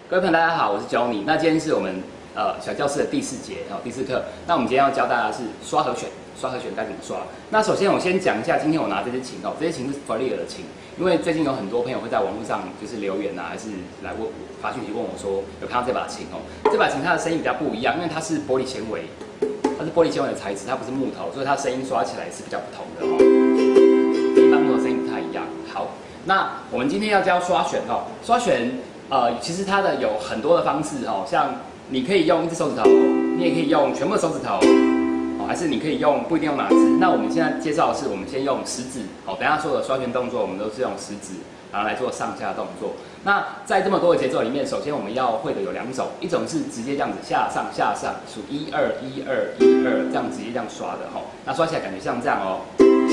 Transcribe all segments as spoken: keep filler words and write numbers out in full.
各位朋友，大家好，我是 Johnny。那今天是我们呃小教室的第四节哦，第四课。那我们今天要教大家的是刷和弦，刷和弦该怎么刷。那首先我先讲一下，今天我拿这支琴哦，这支琴是弗利尔的琴，因为最近有很多朋友会在网络上就是留言啊，还是来问发讯息问我说，有看到这把琴哦，这把琴它的声音比较不一样，因为它是玻璃纤维，它是玻璃纤维的材质，它不是木头，所以它声音刷起来是比较不同的哦，跟一般木头声音不太一样。好，那我们今天要教刷弦哦，刷弦。呃，其实它的有很多的方式哦，像你可以用一只手指头，你也可以用全部的手指头，哦，还是你可以用不一定用哪只。那我们现在介绍的是，我们先用食指，哦，等一下所有的刷弦动作我们都是用食指，然后来做上下动作。那在这么多的节奏里面，首先我们要会的有两种，一种是直接这样子下上下上，数一二一二一二，这样直接这样刷的哦，那刷起来感觉像这样哦。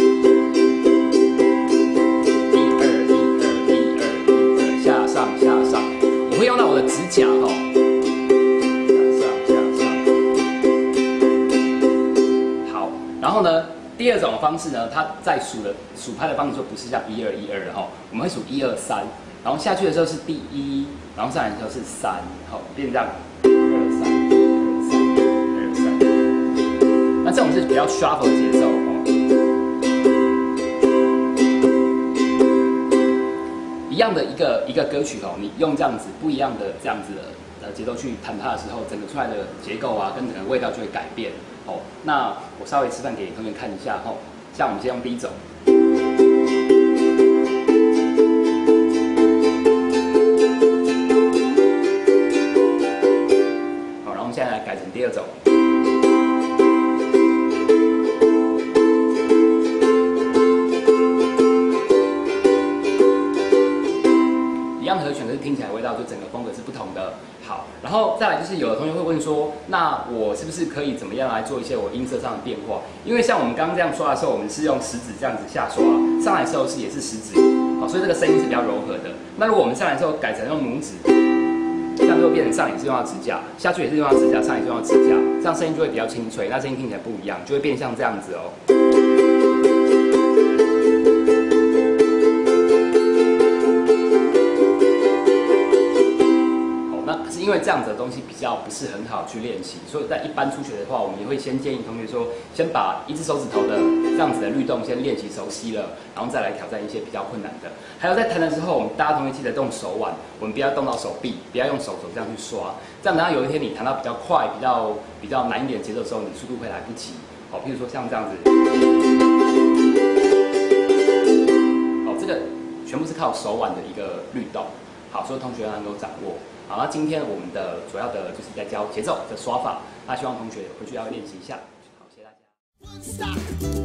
我会用到我的指甲哦，下上下上。好，然后呢，第二种方式呢，它在数的数拍的方式就不是像一二一二的哈，我们会数一二三，然后下去的时候是第一，然后上来的时候是三，好，变成这样，二三二三二三。那这种是比较 shuffle 的节奏哦。一样的一个一个歌曲哦，你用这样子不一样的这样子的呃节奏去弹它的时候，整个出来的结构啊，跟整个味道就会改变哦。那我稍微示范给同学看一下哦，像我们先用第一种，好，然后我们现在来改成第二种。一样和弦，可是听起来味道就整个风格是不同的。好，然后再来就是有的同学会问说，那我是不是可以怎么样来做一些我音色上的变化？因为像我们刚刚这样刷的时候，我们是用食指这样子下刷，上来的时候是也是食指，好，所以这个声音是比较柔和的。那如果我们上来的时候改成用拇指，这样就会变成上也是用到指甲，下去也是用到指甲，上也是用到指甲，这样声音就会比较清脆，那声音听起来不一样，就会变像这样子哦。因为这样子的东西比较不是很好去练习，所以在一般初学的话，我们也会先建议同学说，先把一只手指头的这样子的律动先练习熟悉了，然后再来挑战一些比较困难的。还有在弹的时候，我们大家同学记得动手腕，我们不要动到手臂，不要用手手这样去刷，这样等到有一天你弹到比较快、比较比较难一点节奏的时候，你速度会来不及。好，譬如说像这样子，好，这个全部是靠手腕的一个律动。好，所有同学能够掌握。好，那今天我们的主要的就是在教节奏的刷法，那希望同学回去要练习一下。好，谢谢大家。